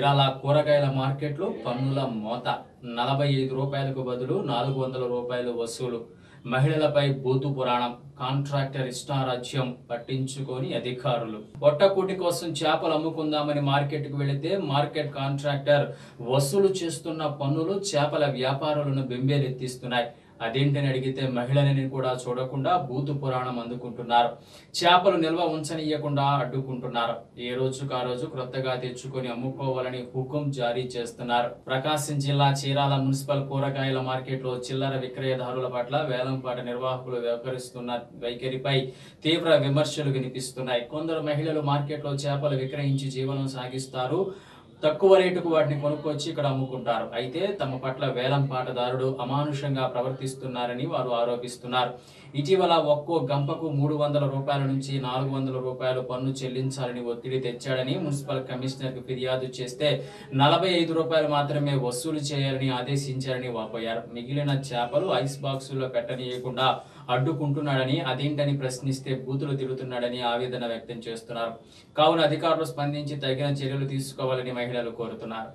చీరాల కూరగాయల మార్కెట్లో పన్నుల మోత 45 రూపాయలకు బదులు 400 రూపాయలు వసూలు. మహిళలపై బూతు పురాణం. కాంట్రాక్టర్ ఇష్టారాజ్యం పట్టించుకొని అధికారులు. పొట్టకూటి కోసం చేపలు అమ్ముకుందామని మార్కెట్కు వెళితే మార్కెట్ కాంట్రాక్టర్ వసూలు చేస్తున్న పన్నులు చేపల వ్యాపారులను బెంబేలెత్తిస్తున్నాయి. అదేంటని అడిగితే మహిళలని కూడా చూడకుండా బూతు పురాణం అందుకుంటున్నారు. చేపలు నిల్వ ఉంచనీయకుండా అడ్డుకుంటున్నారు. ఏ రోజుకు ఆ రోజు క్రొత్తగా తెచ్చుకొని అమ్ముకోవాలని హుకుం జారీ చేస్తున్నారు. ప్రకాశం జిల్లా చీరాల మున్సిపల్ కూరగాయల మార్కెట్లో చిల్లర విక్రయదారుల పట్ల వేలంపాట నిర్వాహకులు వ్యవహరిస్తున్న వైఖరిపై తీవ్ర విమర్శలు వినిపిస్తున్నాయి. కొందరు మహిళలు మార్కెట్లో చేపలు విక్రయించి జీవనం సాగిస్తారు. తక్కువ రేటుకు వాటిని కొనుక్కొచ్చి ఇక్కడ అమ్ముకుంటారు. అయితే తమ పట్ల వేలంపాటదారుడు అమానుషంగా ప్రవర్తిస్తున్నారని వారు ఆరోపిస్తున్నారు. ఇటీవల ఒక్కో గంపకు 300 రూపాయల నుంచి 400 రూపాయలు పన్ను చెల్లించాలని ఒత్తిడి తెచ్చాడని మున్సిపల్ కమిషనర్కు ఫిర్యాదు చేస్తే 45 రూపాయలు మాత్రమే వసూలు చేయాలని ఆదేశించారని వాపోయారు. మిగిలిన చేపలు ఐస్ బాక్సుల్లో పెట్టనీయకుండా అడ్డుకుంటున్నాడని, అదేంటని ప్రశ్నిస్తే బూతులు తిరుగుతున్నాడని ఆవేదన వ్యక్తం చేస్తున్నారు. కావున అధికారులు స్పందించి తగిన చర్యలు తీసుకోవాలని మహిళలు కోరుతున్నారు.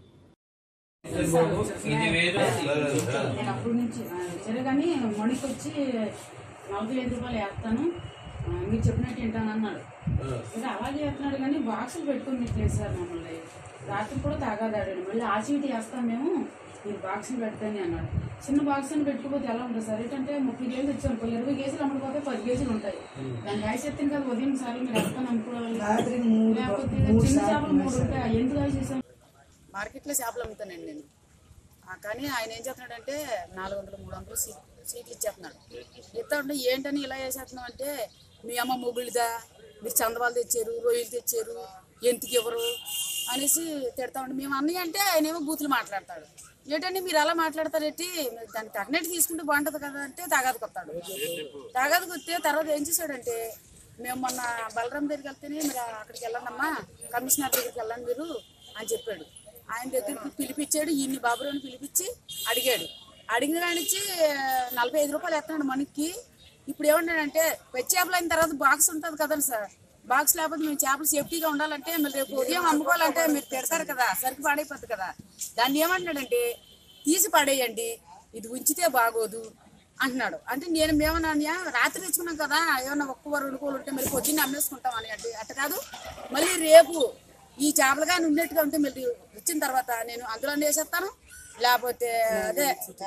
$45 వేస్తాను మీరు చెప్పినట్టు వింటాను అన్నాడు. అలాగే వేస్తున్నాడు కానీ బాక్సులు పెట్టుకుని సార్ మమ్మల్ని రాత్రి కూడా తాగాదాడాడు. మళ్ళీ ఆ చీటి వేస్తాం మేము మీరు బాక్సులు పెడతాను అన్నాడు. చిన్న బాక్స్ అని పెట్టుకోపోతే ఎలా ఉంటుంది సార్? ఏంటంటే 30 కేజీలు తెచ్చాను, 20 కేజీలు అమ్ముకోతే 10 కేజీలు ఉంటాయి. దాన్ని రాసి ఎత్తాను కదా ఉదయం సార్ మీరు ఎక్కడ అమ్ముకోవాలి, లేకపోతే చిన్న చేపలు 3 ఉంటాయి. ఎందుకు రాసి చేశాను? మార్కెట్లో చేపలు అమ్ముతానండి నేను. కానీ ఆయన ఏం చేస్తున్నాడంటే 400, 300 సీట్లు ఇచ్చేస్తున్నాడు. ఇస్తా ఉంటే ఏంటని ఇలా వేసేస్తున్నాం అంటే మీ అమ్మ మొగుళ్ళుదా, మీరు చందవాళ్ళు తెచ్చారు, రొయ్యలు తెచ్చారు, ఎందుకు ఇవ్వరు అనేసి తిడతా ఉంటే మేము అన్నయ్య అంటే ఆయన ఏమో బూతులు మాట్లాడతాడు. ఏంటంటే మీరు అలా మాట్లాడతారేంటి, దాన్ని తగినట్టు తీసుకుంటే బాగుంటుంది కదా అంటే తగాదుకు వస్తాడు. తగాదుకు వస్తే తర్వాత ఏం చేశాడంటే మేము మొన్న బలరాం దగ్గరికి వెళ్తేనే మీరు అక్కడికి వెళ్ళండమ్మా, కమిషనర్ దగ్గరికి వెళ్ళండి మీరు అని చెప్పాడు. ఆయన దగ్గరికి పిలిపించాడు. ఈయన్ని బాబురావుని పిలిపించి అడిగాడు. అడిగిన కానిచ్చి 45 రూపాయలు వేస్తున్నాడు మనకి. ఇప్పుడు ఏమంటాడంటే చేపలు అయిన తర్వాత బాక్స్ ఉంటుంది కదండి సార్, బాక్స్ లేకపోతే మేము చేపలు సేఫ్టీగా ఉండాలంటే మీరు రేపు ఉదయం అమ్ముకోవాలంటే మీరు తిడతారు కదా, సరికి పాడైపోతుంది కదా. దాన్ని ఏమంటున్నాడంటే తీసి పడేయండి, ఇది ఉంచితే బాగోదు అంటున్నాడు. అంటే మేమన్నా రాత్రి తెచ్చుకున్నాం కదా, ఏమన్నా ఒక్క 2 కోళ్ళు ఉంటే మరి పొద్దున్నే అమ్మేసుకుంటాం అని అంటే అట్ట కాదు. మళ్ళీ రేపు ఈ చేపలుగా ఉన్నట్టుగా ఉంటే మళ్ళీ వచ్చిన తర్వాత నేను అందులో వేసేస్తాను, లేకపోతే అదే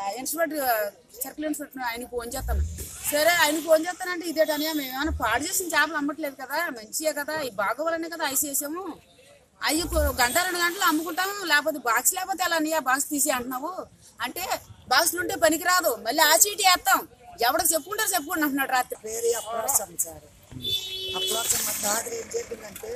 సర్కిల్ ఇన్స్పెక్టర్ ఆయనకి ఫోన్ చేస్తాను. సరే ఆయనకి ఫోన్ చేస్తానంటే ఇదేటని మేము ఏమైనా పాడు చేసిన చేపలు అమ్మట్లేదు కదా, మంచిగా కదా, ఈ బాగోవాలనే కదా ఐస్ వేసాము. అవి 1 గంట 2 గంటలు అమ్ముకుంటాము, లేకపోతే బాక్స్ లేకపోతే అలా అన్నయ్య బాక్స్ తీసి అంటున్నావు అంటే బాక్స్లు ఉంటే పనికిరాదు, మళ్ళీ ఆ చీటీ వేస్తాం, ఎవడో చెప్పుకుంటారు చెప్పుకోండి అంటున్నాడు. రాత్రి పేరు అప్రోత్సం సార్, అప్రోత్సం మా తాత ఏం చెప్పిందంటే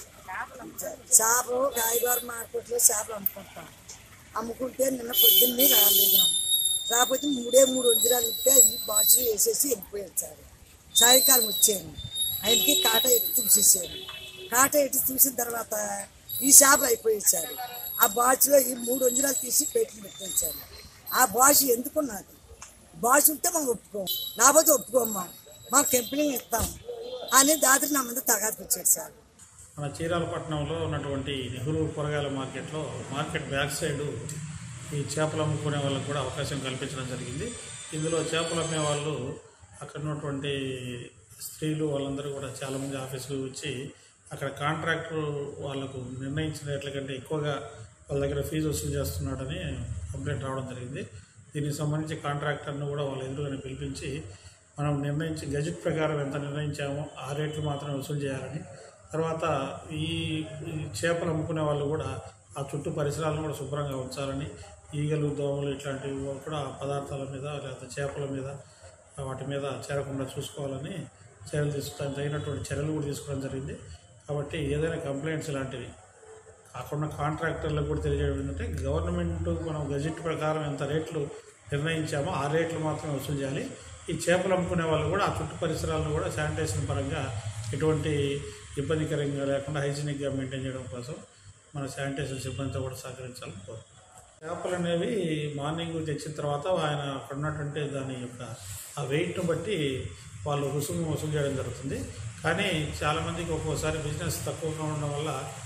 చేపలు కాయగూర మార్కెట్లో చేపలు అమ్ముకుంటే నిన్న పొద్దున్నే రాకపోతే 3 వంజరాలు ఉంటే ఈ బాక్సులు వేసేసి వెళ్ళిపోయాడు సార్. సాయంకాలం వచ్చాను, ఆయనకి కాటా ఎట్టి చూసేసాను. కాటా ఎట్టి చూసిన తర్వాత ఈ చేపలు అయిపోయాయి సార్. ఆ బాక్సులో ఈ 3 వంజరాలు తీసి పెట్టాను సార్. ఆ బాక్స్ ఎందుకున్నది? బాక్స్ ఉంటే మనం ఒప్పుకోం, లేకపోతే ఒప్పుకోమ్మా, మాకు కంపెనీ ఇస్తాం అని దాదాపు నా ముందు తగాదికి వచ్చాడు సార్. మన చీరాల పట్టణంలో ఉన్నటువంటి నెహ్రూ కూరగాయల మార్కెట్లో మార్కెట్ బ్యాక్ సైడ్ ఈ చేపలు అమ్ముకునే వాళ్ళకు కూడా అవకాశం కల్పించడం జరిగింది. ఇందులో చేపలు అమ్మే వాళ్ళు అక్కడ ఉన్నటువంటి స్త్రీలు వాళ్ళందరూ కూడా చాలామంది ఆఫీసుకు వచ్చి అక్కడ కాంట్రాక్టర్ వాళ్ళకు నిర్ణయించిన రేట్ల కంటే ఎక్కువగా వాళ్ళ దగ్గర ఫీజు వసూలు చేస్తున్నాడని కంప్లైంట్ రావడం జరిగింది. దీనికి సంబంధించి కాంట్రాక్టర్ను కూడా వాళ్ళ ఎదురుగానే పిలిపించి మనం నిర్ణయించి గజెట్ ప్రకారం ఎంత నిర్ణయించామో ఆ రేట్లు మాత్రమే వసూలు చేయాలని, తర్వాత ఈ చేపలు అమ్ముకునే వాళ్ళు కూడా ఆ చుట్టూ పరిసరాలను కూడా శుభ్రంగా ఉంచాలని, ఈగలు దోమలు ఇట్లాంటివి కూడా పదార్థాల మీద లేకపోతే చేపల మీద వాటి మీద చేరకుండా చూసుకోవాలని చర్యలు తీసుకోవడం తగినటువంటి చర్యలు కూడా తీసుకోవడం జరిగింది. కాబట్టి ఏదైనా కంప్లైంట్స్ ఇలాంటివి కాకుండా కాంట్రాక్టర్లకు కూడా తెలియజేయడం ఏంటంటే గవర్నమెంట్ మనం గజెట్ ప్రకారం ఎంత రేట్లు నిర్ణయించామో ఆ రేట్లు మాత్రమే వసూలు చేయాలి. ఈ చేపలు అమ్ముకునే వాళ్ళు కూడా ఆ చుట్టూ పరిసరాలను కూడా శానిటేషన్ పరంగా ఎటువంటి ఇబ్బందికరంగా లేకుండా హైజీనిక్గా మెయింటైన్ చేయడం కోసం మన శానిటేషన్ సిబ్బందితో కూడా సహకరించాలని కోరుతున్నాం. చేపలు అనేవి మార్నింగ్ తెచ్చిన తర్వాత ఆయన అక్కడ ఉన్నటువంటి దాని యొక్క ఆ వెయిట్ను బట్టి వాళ్ళు రుసుము వసూలు చేయడం జరుగుతుంది. కానీ చాలామందికి ఒక్కోసారి బిజినెస్ తక్కువగా ఉండడం వల్ల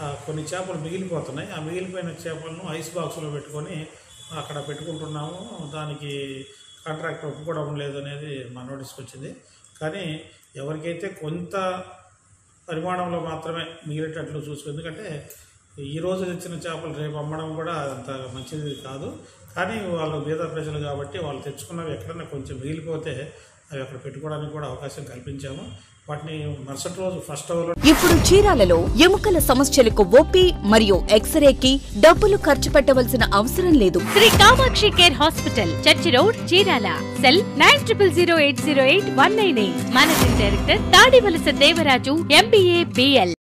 కొన్ని చేపలు మిగిలిపోతున్నాయి. ఆ మిగిలిపోయిన చేపలను ఐస్ బాక్స్లో పెట్టుకొని అక్కడ పెట్టుకుంటున్నాము. దానికి కాంట్రాక్ట్ ఒప్పుకోవడం లేదు అనేది మా నోటీస్కి వచ్చింది. కానీ ఎవరికైతే కొంత పరిమాణంలో మాత్రమే మిగిలేటట్లు చూసుకుంది. ఎందుకంటే ఈరోజు తెచ్చిన చేపలు రేపు అమ్మడం కూడా అంత మంచిది కాదు. కానీ వాళ్ళు బీద ప్రజలు కాబట్టి వాళ్ళు తెచ్చుకున్నవి ఎక్కడన్నా కొంచెం మిగిలిపోతే అవి అక్కడ పెట్టుకోవడానికి కూడా అవకాశం కల్పించాము. వాటిని మరుసటి రోజు ఫస్ట్ అవర్లో. ఇప్పుడు చీరాలలో ఎముకల సమస్యలకు ఓపీ మరియు ఎక్స్రేకి డబ్బులు ఖర్చు పెట్టవలసిన అవసరం లేదు. Shri Kamakshi care hospital, church road, Chirala. Cell 9008088198. Managing director Tadivalasa Devaraju, MBA, BL.